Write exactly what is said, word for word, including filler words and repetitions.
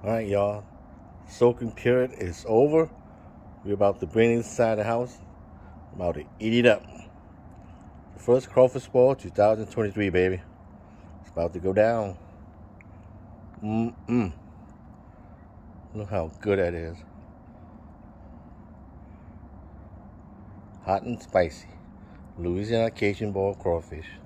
Alright, y'all. Soaking period is over. We're about to bring it inside the house. About to eat it up. The first crawfish ball, two thousand twenty-three, baby. It's about to go down. Mmm. Look how good that is. Hot and spicy. Louisiana Cajun ball crawfish.